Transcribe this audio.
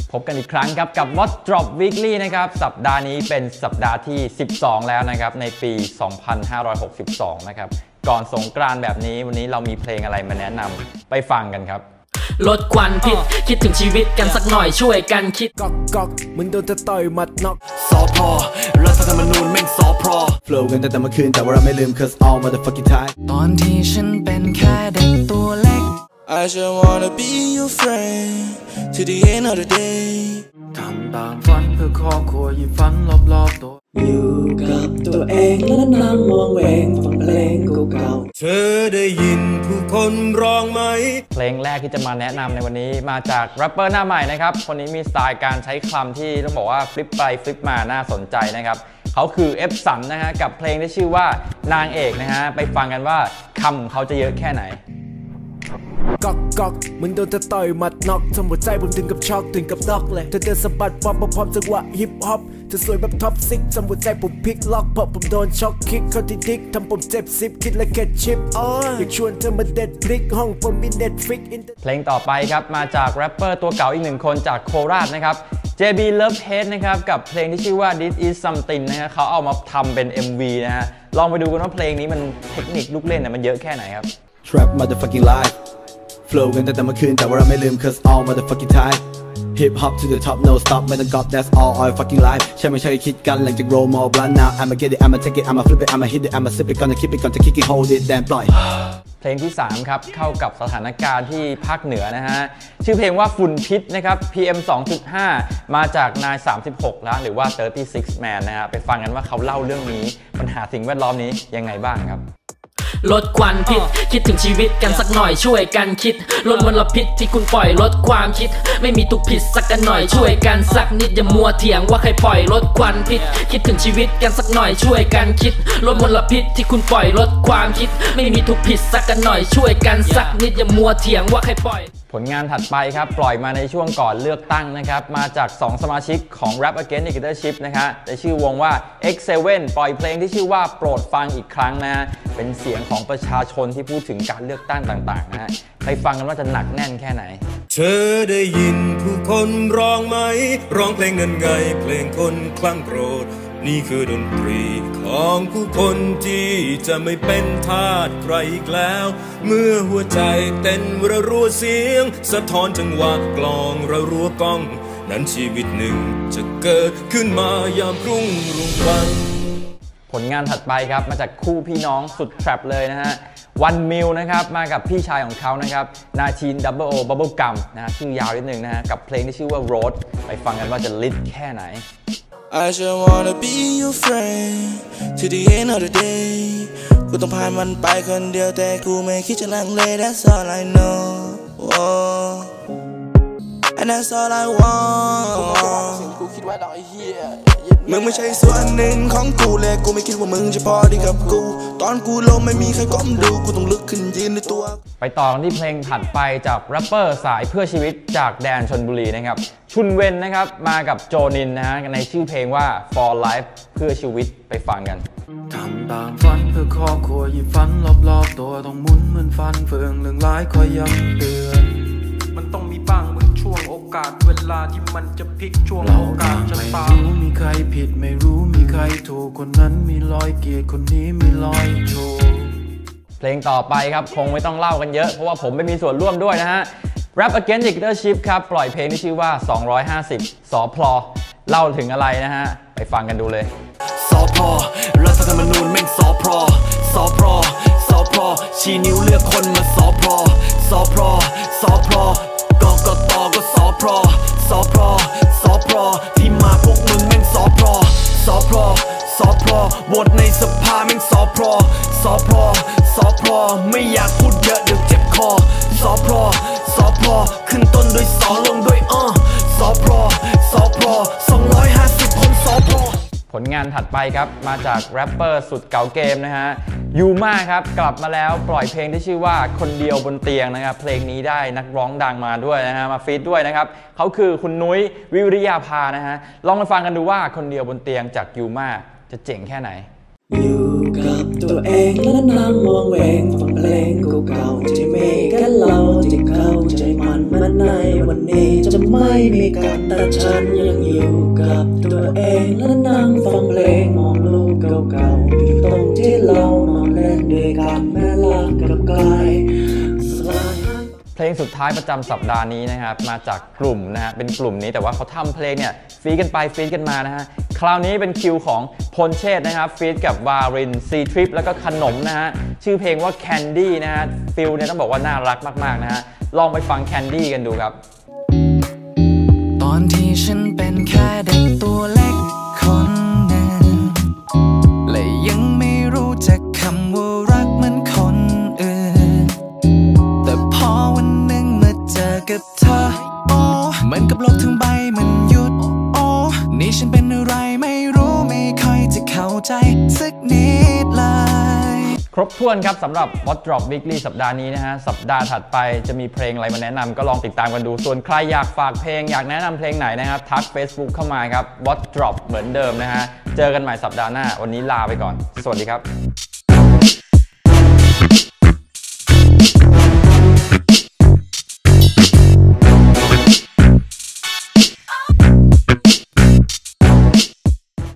พบกันอีกครั้งครับกับ What Drop Weekly นะครับสัปดาห์นี้เป็นสัปดาห์ที่ 12 แล้วนะครับในปี 2562 นะครับก่อนสงกรานต์แบบนี้วันนี้เรามีเพลงอะไรมาแนะนำไปฟังกันครับลดควันพิษคิดถึงชีวิตกันสักหน่อยช่วยกันคิดก๊อกมึงโดนจะต่อยมัดน็อกสอพอรัฐธรรมนูญแม่งสอพอ flow กันแต่เมื่อคืนแต่ว่าเราไม่ลืม cause all motherfucking time ตอนที่ฉันเป็นแค่เด็กตัวเล็ก I just wanna be your friend to the end of the day ทำตามฝันเพื่อครอบครัวยิ่งฝันรอบๆตัวอยู่กับตัวเองและนั่งมองเวงฟังเพลงเก่าๆเธอได้ยินผู้คนร้องไหมเพลงแรกที่จะมาแนะนำในวันนี้มาจากแรปเปอร์หน้าใหม่นะครับคนนี้มีสไตล์การใช้คำที่ต้องบอกว่าฟลิปไปฟลิปมาน่าสนใจนะครับเขาคือเอฟสันนะฮะกับเพลงที่ชื่อว่านางเอกนะฮะไปฟังกันว่าคำของเขาจะเยอะแค่ไหนก๊อกมึงโดนจะต่อยมัดน็อกทำหัวใจผมถึงกับช็อกถึงกับน็อกเลยเธอเดินสะบัดป๊อปพร้อมจังหวะฮิปฮอปจะสวยแบบท็อปซิกทำหัวใจผมพลิกล็อกเพราะผมโดนช็อกคิกเข้าที่ดิกทำผมเจ็บซิปคิดและแค่ชิปอยากชวนเธอมาเด็ดพลิกห้องผมมีเน็ตฟิกเพลงต่อไปครับมาจากแรปเปอร์ตัวเก่าอีกหนึ่งคนจากโคราชนะครับ JB Love Hate นะครับกับเพลงที่ชื่อว่า This Is Something นะฮะเขาเอามาทำเป็น MV นะฮะลองไปดูกันว่าเพลงนี้มันเทคนิคลูกเล่นมันเยอะแค่ไหนครับ Trap motherfucking life flow กันแต่เมื่อคืนแต่ว่าเราไม่ลืม cause all motherfucking time hip hop to the top no stop ไม่ต้องกอบ that's all fucking life ใช่ไม่ใช่คิดกันหลังจาก roll more blunt now I'ma get it I'ma take it I'ma flip it I'ma hit it I'ma sip it gonna keep it gonna kick it hold it damn ปล่อยเพลงที่3ครับเข้ากับสถานการณ์ที่ภาคเหนือนะฮะชื่อเพลงว่าฝุ่นพิษนะครับ PM 2.5 มาจากนาย36แล้วหรือว่า36 Man นะฮะไปฟังกันว่าเขาเล่าเรื่องนี้ปัญหาสิ่งแวดล้อมนี้ยังไงบ้างครับลดควันพิษคิดถึงชีวิตกันสักหน่อยช่วยกันคิดลดมลพิษที่คุณปล่อยลดความคิดไม่มีทุกผิดสักกันหน่อยช่วยกันสักนิดอย่ามัวเถียงว่าใครปล่อยลดควันพิษคิดถึงชีวิตกันสักหน่อยช่วยกันคิดลดมลพิษที่คุณปล่อยลดความคิดไม่มีทุกผิดสักกันหน่อยช่วยกันสักนิดอย่ามัวเถียงว่าใครปล่อยผลงานถัดไปครับปล่อยมาในช่วงก่อนเลือกตั้งนะครับมาจาก2สมาชิกของ Rap Against Dictatorship นะครับในชื่อวงว่า X7 ปล่อยเพลงที่ชื่อว่าโปรดฟังอีกครั้งนะเป็นเสียงของประชาชนที่พูดถึงการเลือกตั้งต่างๆนะฮะไปฟังกันว่าจะหนักแน่นแค่ไหนเธอได้ยินผู้คนร้องไหมร้องเพลงนั้นไงเพลงคนคลั่งโกรธนี่คือดนตรีของผู้คนที่จะไม่เป็นทาสใครอีกแล้วเมื่อหัวใจเต้นระรัวเสียงสะท้อนจังหวะกลองระรัวก้องนั้นชีวิตหนึ่งจะเกิดขึ้นมายามรุ่งวันผลงานถัดไปครับมาจากคู่พี่น้องสุดแทรปเลยนะฮะวันมิวนะครับมากับพี่ชายของเขานะครับนาทีนดับเบิลโอบับเบิลกัมนะฮะชื่อยาวนิดนึงนะฮะกับเพลงที่ชื่อว่า Road ไปฟังกันว่าจะลิดแค่ไหน I just wanna be your friend to the end of the day กูต้องผ่านมันไปคนเดียวแต่กูไม่คิดจะลังเล That's all I know and that's all I want กูคิดว่าเราไอ้เหี้ยมึงไม่ใช่ส่วนหนึ่งของกูเลยกูไม่คิดว่ามึงจะพอดีกับกูตอนกูล้มไม่มีใครก้มดูกูต้องลุกขึ้นยืนในตัวไปต่อกันที่เพลงถัดไปจากแรปเปอร์สายเพื่อชีวิตจากแดนชลบุรีนะครับชุนเวนนะครับมากับโจนินนะฮะในชื่อเพลงว่า For Life เพื่อชีวิตไปฟังกันทำตามฝันเพื่อครอบครัวยิ่งฝันรอบๆตัวต้องหมุนเหมือนฟันเฟืองเรื่องร้ายคอยย้ำเตือนมันต้องมีบ้างบางช่วงโอกาสเวลาที่มันจะพลิกช่วงโอกาสชะตาไม่รู้มีใครผิดไม่รู้มีใครถูกคนนั้นมีรอยเกียรติคนนี้มีรอยโชว์เพลงต่อไปครับคงไม่ต้องเล่ากันเยอะเพราะว่าผมไม่มีส่วนร่วมด้วยนะฮะ Rap Against Dictatorship ครับปล่อยเพลงที่ชื่อว่า250สอพลเล่าถึงอะไรนะฮะไปฟังกันดูเลยสอพลรัฐธรรมนูญแม่งสอพลสอพลสอพลชี้นิ้วเลือกคนมาสอพลสอพลสอพลกกตก็สอพลสอพลสอพลที่มาพวกมึงแม่งสอพลสอพลสอพลโหวตในสภาแม่งสอพลสอพลสอพลไม่อยากพูดเยอะเดี๋ยวเจ็บคอสอพลสอพลขึ้นต้นด้วยสอลงด้วยสอพลสอพล250คนสอพลผลงานถัดไปครับมาจากแรปเปอร์สุดเก่าเกมนะฮะยูมาครับกลับมาแล้วปล่อยเพลงที่ชื่อว่าคนเดียวบนเตียงนะครับเพลงนี้ได้นักร้องดังมาด้วยนะฮะมาฟีดด้วยนะครับเขาคือคุณนุ้ยวิริยาภานะฮะลองไปฟังกันดูว่าคนเดียวบนเตียงจากยูมาจะเจ๋งแค่ไหนอยู่กับตัวเองและนั่งมองเวงฟังเพลงเก่าๆที่มีแค่เราที่เข้าใจมันแม้ในวันนี้จะไม่มีกันแต่ฉันยังอยู่กับตัวเองและนั่งฟังเพลงมองลูกเก่าๆอยู่ตรงที่เรานอนเล่นด้วยกันแม้รักกับกลายสลายเพลงสุดท้ายประจำสัปดาห์นี้นะครับมาจากกลุ่มนะฮะเป็นกลุ่มนี้แต่ว่าเขาทำเพลงเนี่ยฟีดกันไปฟีดกันมานะฮะคราวนี้เป็นคิวของพลเชษนะครับฟีดกับวารินซีทริปแล้วก็ขนมนะฮะชื่อเพลงว่า Candy นะฮะฟิลเนี่ยต้องบอกว่าน่ารักมากๆนะฮะลองไปฟัง Candy กันดูครับตอนที่ฉันเป็นแค่เด็กตัวเล็กคนหนึ่งและยังไม่รู้จักคำว่ารักเหมือนคนอื่นแต่พอวันหนึ่งมาเจอกับเธอโอ้เหมือนกับโลกทั้งใบมันหยุดโอ้นี่ฉันเป็นอะไรไม่รู้ไม่ค่อยจะเข้าใจสักนิดเลยครบถ้วนครับสำหรับ What Drop Weekly สัปดาห์นี้นะฮะสัปดาห์ถัดไปจะมีเพลงอะไรมาแนะนำก็ลองติดตามกันดูส่วนใครอยากฝากเพลงอยากแนะนำเพลงไหนนะครับทัก Facebook เข้ามาครับ What Drop เหมือนเดิมนะฮะเจอกันใหม่สัปดาห์หน้าวันนี้ลาไปก่อนสวัสดีครับ